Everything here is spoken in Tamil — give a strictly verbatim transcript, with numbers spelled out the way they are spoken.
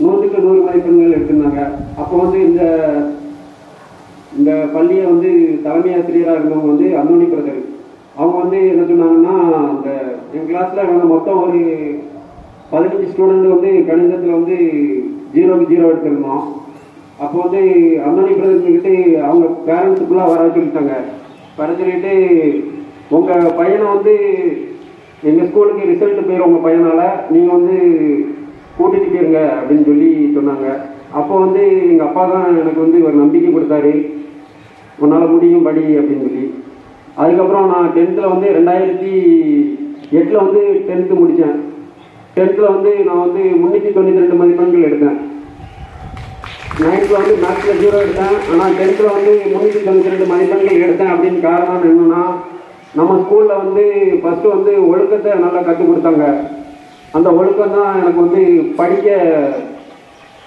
நூற்றுக்கு நூறு மதிப்பெண்கள் எடுத்திருந்தாங்க. அப்போ வந்து இந்த இந்த பள்ளியை வந்து தலைமை ஆசிரியராக இருந்தவங்க வந்து அந்தோணி பிரதர். அவங்க வந்து என்ன சொன்னாங்கன்னா, இந்த என் கிளாஸில் வந்து மொத்தம் ஒரு பதினஞ்சு ஸ்டூடெண்ட் வந்து கணிதத்தில் வந்து ஜீரோக்கு ஜீரோ எடுத்திருந்தோம். அப்போ வந்து அந்தோணி பிரதர்கிட்ட அவங்க பேரண்ட்ஸுக்குலாம் வர சொல்லிட்டாங்க. வர சொல்லிட்டு உங்கள் பையனை வந்து எங்கள் ஸ்கூலுக்கு ரிசல்ட் போயிடும், உங்கள் பையனால் நீங்கள் வந்து கூட்டிகிட்டு போயிருங்க அப்படின்னு சொல்லி சொன்னாங்க. அப்போ வந்து எங்கள் அப்பா தான் எனக்கு வந்து ஒரு நம்பிக்கை கொடுத்தாரு, உன்னால் முடியும் படி அப்படின்னு சொல்லி. அதுக்கப்புறம் நான் டென்த்தில் வந்து ரெண்டாயிரத்தி எட்டில் வந்து டென்த்து முடித்தேன். டென்த்தில் வந்து நான் வந்து முந்நூற்றி தொண்ணூற்றி ரெண்டு மதிப்பெண்கள் எடுத்தேன். நைன்த்தில் வந்து மேக்ஸில் ஜீரோ எடுத்தேன். ஆனால் டென்த்தில் வந்து முந்நூற்றி தொண்ணூற்றி ரெண்டு மதிப்பெண்கள் எடுத்தேன். அப்படின்னு காரணம் என்னென்னா, நம்ம ஸ்கூலில் வந்து ஃபஸ்ட்டு வந்து ஒழுக்கத்தை நல்லா கற்றுக் கொடுத்தாங்க. அந்த ஒழுக்கம் தான் எனக்கு வந்து படிக்க